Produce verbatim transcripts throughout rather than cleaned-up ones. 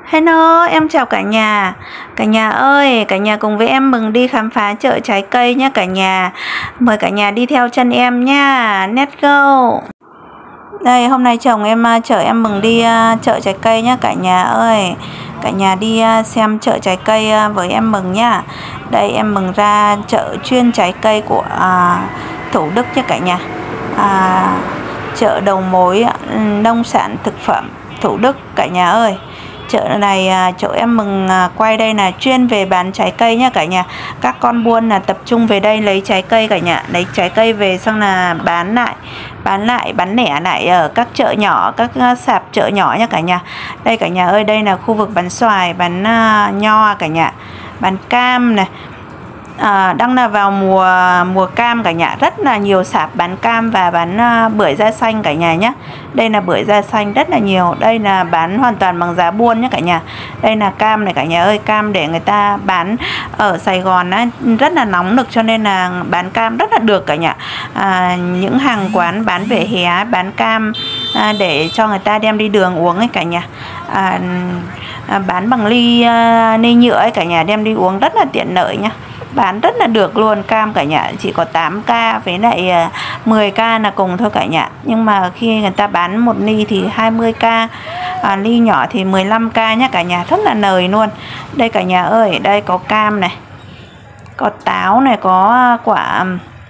Hello, em chào cả nhà. Cả nhà ơi, cả nhà cùng với em mừng đi khám phá chợ trái cây nhé cả nhà. Mời cả nhà đi theo chân em nha. Let's go. Đây, hôm nay chồng em chở em mừng đi chợ trái cây nhé cả nhà ơi. Cả nhà đi xem chợ trái cây với em mừng nhá. Đây em mừng ra chợ chuyên trái cây của à, Thủ Đức nhé cả nhà. À, chợ đầu mối nông sản thực phẩm Thủ Đức cả nhà ơi. Chợ này chỗ em mừng quay đây là chuyên về bán trái cây nhá cả nhà. Các con buôn là tập trung về đây lấy trái cây cả nhà, lấy trái cây về xong là bán lại, bán lại, bán lẻ lại ở các chợ nhỏ, các sạp chợ nhỏ nha cả nhà. Đây cả nhà ơi, đây là khu vực bán xoài, bán nho cả nhà, bán cam này. À, đang là vào mùa mùa cam cả nhà, rất là nhiều sạp bán cam và bán uh, bưởi da xanh cả nhà nhé. Đây là bưởi da xanh rất là nhiều, đây là bán hoàn toàn bằng giá buôn nhé cả nhà. Đây là cam này cả nhà ơi, cam để người ta bán ở Sài Gòn á, rất là nóng nực cho nên là bán cam rất là được cả nhà. À, những hàng quán bán vỉa hè bán cam à, để cho người ta đem đi đường uống ấy cả nhà. À, à, bán bằng ly uh, ly nhựa ấy cả nhà, đem đi uống rất là tiện lợi nhá. Bán rất là được luôn. Cam cả nhà chỉ có tám k với lại mười k là cùng thôi cả nhà. Nhưng mà khi người ta bán một ly thì hai mươi k, à, ly nhỏ thì mười lăm k nhá cả nhà, rất là nời luôn. Đây cả nhà ơi, đây có cam này, có táo này, có quả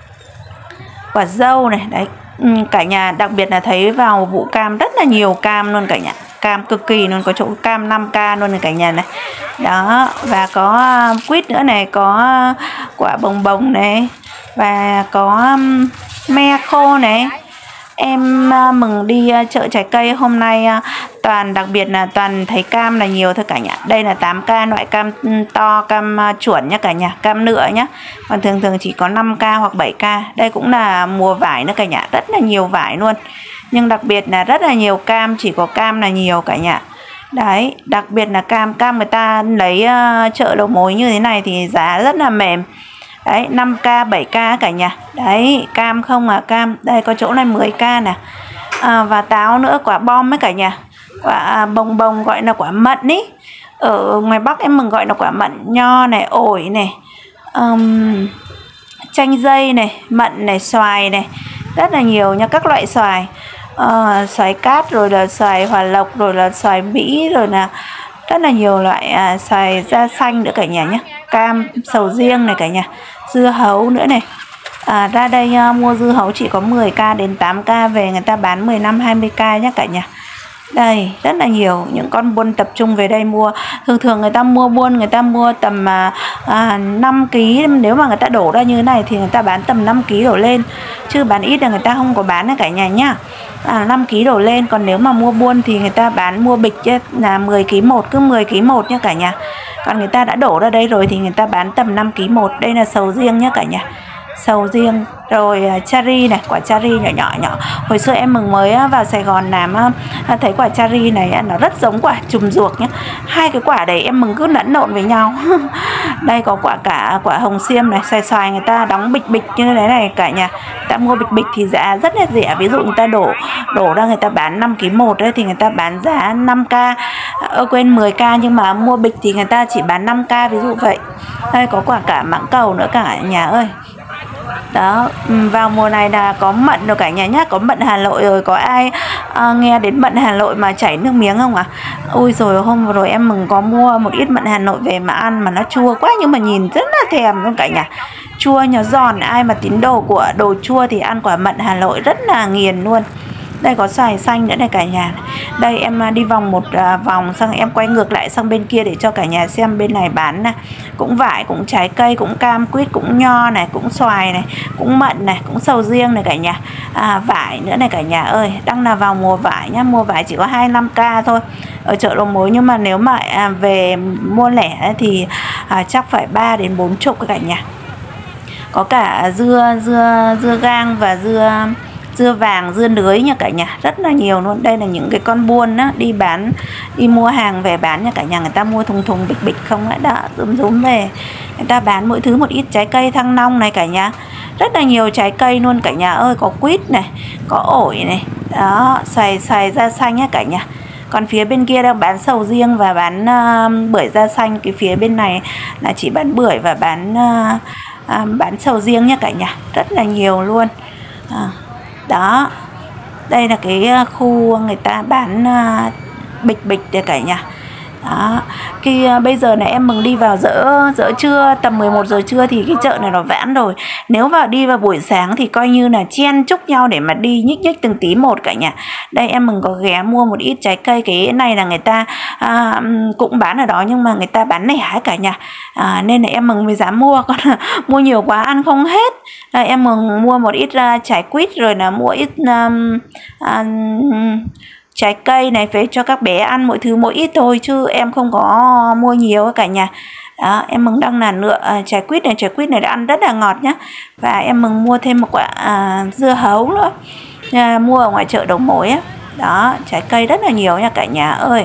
quả dâu này. Đấy cả nhà, đặc biệt là thấy vào vụ cam rất là nhiều cam luôn cả nhà, cam cực kỳ luôn, có chỗ cam năm k luôn này cả nhà này. Đó, và có quýt nữa này, có quả bồng bồng này, và có me khô này. Em mừng đi chợ trái cây hôm nay toàn, đặc biệt là toàn thấy cam là nhiều thôi cả nhà. Đây là tám k, loại cam to, cam chuẩn nhá cả nhà, cam nựa nhá. Còn thường thường chỉ có năm k hoặc bảy k. Đây cũng là mùa vải nữa cả nhà, rất là nhiều vải luôn. Nhưng đặc biệt là rất là nhiều cam, chỉ có cam là nhiều cả nhà. Đấy, đặc biệt là cam, cam người ta lấy uh, chợ đầu mối như thế này thì giá rất là mềm. Đấy, năm k, bảy k cả nhà. Đấy, cam không à, cam. Đây có chỗ này mười k nè. À, và táo nữa, quả bom ấy cả nhà. Quả bồng bồng gọi là quả mận ý. Ở ngoài Bắc em mừng gọi là quả mận. Nho này, ổi này, um, chanh dây này, mận này, xoài này. Rất là nhiều nha, các loại xoài. Uh, xoài cát, rồi là xoài hòa lộc, rồi là xoài Mỹ, rồi là rất là nhiều loại uh, xoài da xanh nữa cả nhà nhé. Cam, sầu riêng này cả nhà, dưa hấu nữa này. À, ra đây uh, mua dưa hấu chỉ có mười k đến tám k, về người ta bán mười lăm hai mươi k nhé cả nhà. Đây, rất là nhiều những con buôn tập trung về đây mua. Thường thường người ta mua buôn, người ta mua tầm à, à, năm ký. Nếu mà người ta đổ ra như thế này thì người ta bán tầm năm ký đổ lên, chứ bán ít là người ta không có bán cả nhà nhá. À, năm ký đổ lên. Còn nếu mà mua buôn thì người ta bán mua bịch chứ, là mười ký một, cứ mười ký một nhá cả nhà. Còn người ta đã đổ ra đây rồi thì người ta bán tầm năm ký một. Đây là sầu riêng nhá cả nhà, sầu riêng. Rồi cherry này, quả cherry nhỏ nhỏ nhỏ. Hồi xưa em mừng mới vào Sài Gòn làm, thấy quả cherry này nó rất giống quả chùm ruộc nhé. Hai cái quả đấy em mừng cứ lẫn lộn với nhau. Đây có quả cả quả hồng xiêm này, xoài xoài người ta đóng bịch bịch như thế này cả nhà. Ta mua bịch bịch thì giá rất là rẻ. Ví dụ người ta đổ đổ ra người ta bán năm ký một đấy thì người ta bán giá năm k, ơ quên mười k, nhưng mà mua bịch thì người ta chỉ bán năm k, ví dụ vậy. Đây có quả cả mãng cầu nữa cả nhà ơi. Đó, vào mùa này là có mận rồi cả nhà nhá, có mận Hà Nội rồi. Có ai à, nghe đến mận Hà Nội mà chảy nước miếng không ạ? À? Ôi rồi hôm vừa rồi em mừng có mua một ít mận Hà Nội về mà ăn mà nó chua quá, nhưng mà nhìn rất là thèm luôn cả nhà. Chua nhỏ giòn, ai mà tín đồ của đồ chua thì ăn quả mận Hà Nội rất là nghiền luôn. Đây có xoài xanh nữa này cả nhà. Đây em đi vòng một à, vòng xong em quay ngược lại sang bên kia để cho cả nhà xem bên này bán này. Cũng vải, cũng trái cây, cũng cam quýt, cũng nho này, cũng xoài này, cũng mận này, cũng sầu riêng này cả nhà. À, vải nữa này cả nhà ơi, đang là vào mùa vải nhá. Mùa vải chỉ có hai mươi lăm k thôi ở chợ đầu mối, nhưng mà nếu mà à, về mua lẻ thì à, chắc phải ba đến bốn chục cả nhà. Có cả dưa dưa dưa gang và dưa dưa vàng, dưa lưới nha cả nhà, rất là nhiều luôn. Đây là những cái con buôn á, đi bán, đi mua hàng về bán nha cả nhà. Người ta mua thùng thùng bịch bịch không đã, đã rúm rúm về. Người ta bán mỗi thứ một ít. Trái cây thăng long này cả nhà, rất là nhiều trái cây luôn cả nhà ơi. Có quýt này, có ổi này, đó, xoài xoài da xanh nhá cả nhà. Còn phía bên kia đang bán sầu riêng và bán uh, bưởi da xanh. Cái phía bên này là chỉ bán bưởi và bán uh, uh, bán sầu riêng nhá cả nhà, rất là nhiều luôn. À, đó, đây là cái khu người ta bán uh, bịch bịch để cả nhà. Đó. Khi uh, bây giờ này em Mừng đi vào giữa giữa trưa, tầm mười một giờ trưa thì cái chợ này nó vãn rồi. Nếu vào đi vào buổi sáng thì coi như là chen chúc nhau để mà đi nhích nhích từng tí một cả nhà. Đây em Mừng có ghé mua một ít trái cây. Cái này là người ta à, cũng bán ở đó nhưng mà người ta bán lẻ cả nhà. À, nên là em Mừng mới dám mua, còn mua nhiều quá ăn không hết. À, em Mừng mua một ít uh, trái quýt rồi là mua ít um, um, trái cây này về cho các bé ăn, mỗi thứ mỗi ít thôi chứ em không có mua nhiều cả nhà. Đó, em Mừng đang là lựa à, trái quýt này, trái quýt này đã ăn rất là ngọt nhá. Và em Mừng mua thêm một quả à, dưa hấu nữa, à, mua ở ngoài chợ đầu mối á. Đó, trái cây rất là nhiều nha cả nhà ơi.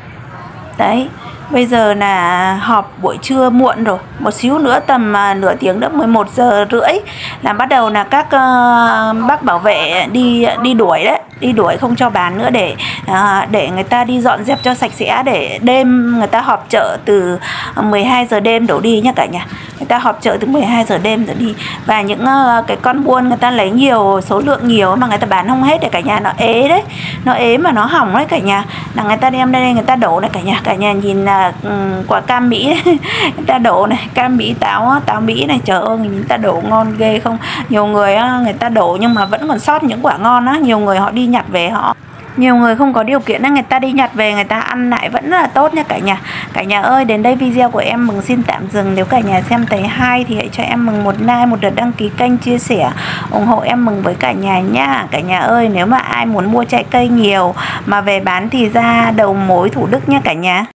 Đấy, bây giờ là họp buổi trưa muộn rồi, một xíu nữa tầm uh, nửa tiếng nữa, mười một giờ rưỡi là bắt đầu là các uh, bác bảo vệ đi đi đuổi đấy, đi đuổi không cho bán nữa để uh, để người ta đi dọn dẹp cho sạch sẽ, để đêm người ta họp chợ từ mười hai giờ đêm đổ đi nhá cả nhà. Người ta họp chợ từ mười hai giờ đêm rồi đi. Và những uh, cái con buôn người ta lấy nhiều, số lượng nhiều mà người ta bán không hết để cả nhà, nó ế đấy, nó ế mà nó hỏng đấy cả nhà, là người ta đem đây người ta đổ này cả nhà. Cả nhà nhìn là uh, quả cam Mỹ người ta đổ này, cam Mỹ, táo táo Mỹ này, trời ơi người ta đổ ngon ghê không. Nhiều người uh, người ta đổ nhưng mà vẫn còn sót những quả ngon á, nhiều người họ đi nhặt về, họ nhiều người không có điều kiện nên người ta đi nhặt về người ta ăn lại vẫn rất là tốt nha cả nhà. Cả nhà ơi, đến đây video của em Mừng xin tạm dừng. Nếu cả nhà xem thấy hay thì hãy cho em Mừng một like, một lượt đăng ký kênh, chia sẻ ủng hộ em Mừng với cả nhà nha. Cả nhà ơi, nếu mà ai muốn mua trái cây nhiều mà về bán thì ra đầu mối Thủ Đức nha cả nhà.